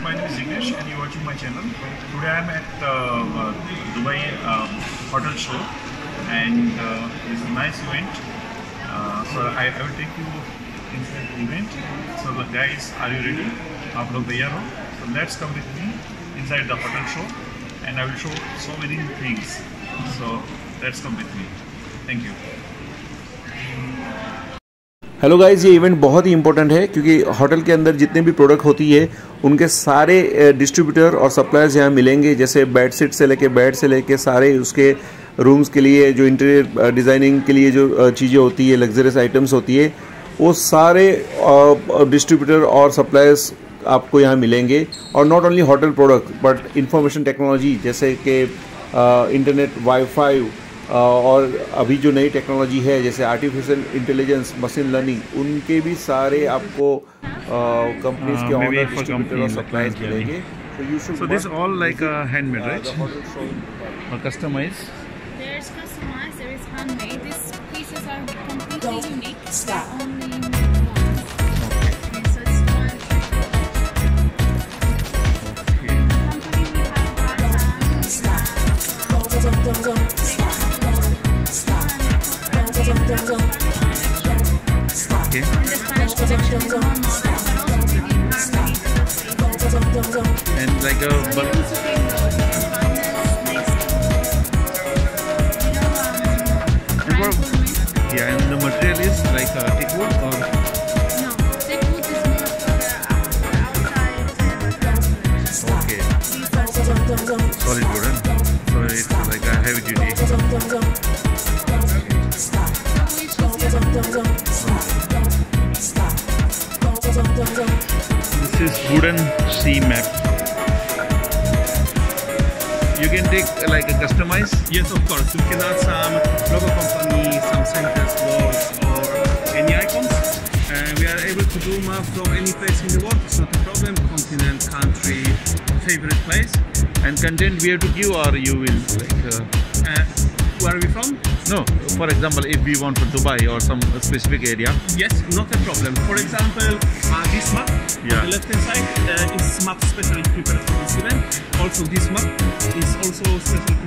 my name is Jignesh and you're watching my channel. Today I'm at Dubai hotel show and it's a nice event. So I will take you inside the event. So the guys, are you ready? आप लोग तैयार हो? So let's come with me inside the hotel show and I will show so many things. So let's come with me. Thank you. Hello guys, ये event बहुत ही important है क्योंकि hotel के अंदर जितने भी प्रोडक्ट होती है उनके सारे डिस्ट्रीब्यूटर और सप्लायर्स यहाँ मिलेंगे। जैसे बेड शीट से लेके बेड से लेके सारे उसके रूम्स के लिए जो इंटीरियर डिज़ाइनिंग के लिए जो चीज़ें होती है, लग्जरियस आइटम्स होती है, वो सारे डिस्ट्रीब्यूटर और सप्लायर्स आपको यहाँ मिलेंगे। और not only hotel product but information technology जैसे कि इंटरनेट, वाईफाई और अभी जो नई टेक्नोलॉजी है जैसे आर्टिफिशियल इंटेलिजेंस, मशीन लर्निंग, उनके भी सारे आपको कंपनीज के ऑनर, डिस्ट्रीब्यूटर और सप्लायर्स मिलेंगे। So this all like handmade, right? Or customized? There is customized, there is handmade. These pieces are completely unique. Only made once. Okay, so it's one. Okay. Company we have Okay. and the Spanish collection is more modern, but also we need And like a yeah, and the material is like teak wood or no, teak wood is more for the outside. okay, solid wooden. So it's like a heavy duty. This is wooden sea map. You can take like a customize. Yes, of course. You can add some logo company, some sentence words, or any icons. We are able to do map from any place in the world. It's not a problem. Continent, country, favorite place. And content we have to give, or you will like. Where are we from? No, for example, if we want for Dubai or some specific area. Yes, not a problem. For example, this map, Yeah. on the left hand side, is map specially prepared for this event. Also, this map is also specially